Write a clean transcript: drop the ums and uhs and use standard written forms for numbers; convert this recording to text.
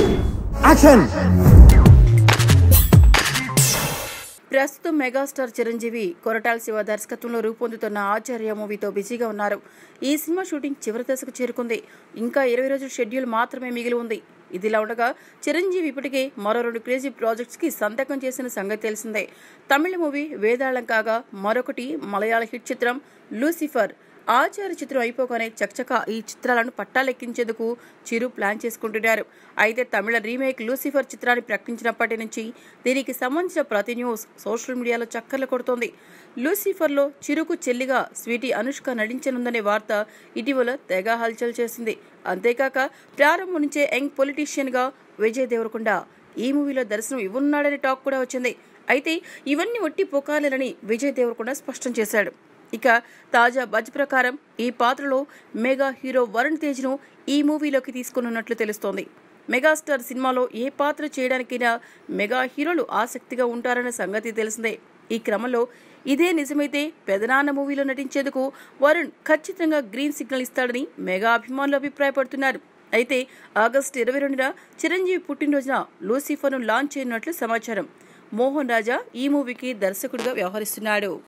Action. ప్రస్తుతం megastar Chiranjeevi Koratala Shiva దర్శకత్వంలో రూపొందుతున్న ఆచార్య మూవీతో బిజీగా ఉన్నారు. ఈ సినిమా షూటింగ్ చివరి దశకు చేరుకుంది. ఇంకా 20 రోజుల షెడ్యూల్ మాత్రమే మిగిలి ఉంది. ఇదిలా ఉండగా చిరంజీవి ఇప్పటికే మరో 2 క్రేజీ ప్రాజెక్ట్స్ కి సంతకం చేసిన సంగతి తెలిసిందే. తమిళ మూవీ వేదాళం కాగా మరొకటి మలయాళ హిట్ చిత్రం లూసిఫర్. ఆచార్య చిత్రం అయిపోగానే చకచకా ఈ చిత్రాలను పట్టాలెక్కించేందుకు చిరు ప్లాన్ చేసుకుంటున్నారు. అయితే తమిళ రీమేక్ లూసిఫర్ చిత్రాన్ని ప్రకటించినప్పటి నుంచి దీనికి సంబంధించిన ప్రతి న్యూస్ సోషల్ మీడియాలో చక్కర్లు కొడుతోంది. లూసిఫర్లో చిరుకు చెల్లిగా స్వీటీ అనుష్క నటించనుందనే వార్త ఇటీవల తెగ హల్చల్ చేసింది. అంతేకాక ప్రారంభం నుంచే యంగ్ పొలిటీషియన్ గా విజయ్ దేవరకొండ ఈ మూవీలో దర్శనం ఇవ్వనున్నాడనే టాక్ కూడా వచ్చింది. అయితే ఇవన్నీ ఒట్టి పుకార్లేనని విజయ్ దేవరకొండ స్పష్టం చేశాడు. ఇక తాజా బజ్ ప్రకారం ఈ పాత్రలో మెగా హీరో వరుణ్ తేజ్ ను ఈ మూవీలోకి తీసుకున్నట్లు తెలుస్తోంది. మెగాస్టార్ సినిమాలో ఏ పాత్ర చేయడానికైనా మెగా హీరోలు ఆసక్తిగా ఉంటారన్న సంగతి తెలిసిందే. ఈ క్రమంలో ఇదే నిజమైతే పెదనాన్న మూవీలో నటించేందుకు వరుణ్ ఖచ్చితంగా గ్రీన్ సిగ్నల్ ఇస్తాడని మెగా అభిమానులు అభిప్రాయపడుతున్నారు. అయితే ఆగస్టు 22న చిరంజీవి పుట్టినరోజున లూసిఫర్ను లాంచ్ చేయనున్నట్లు సమాచారం. మోహన్ రాజా ఈ మూవీకి దర్శకుడిగా వ్యవహరిస్తున్నాడు.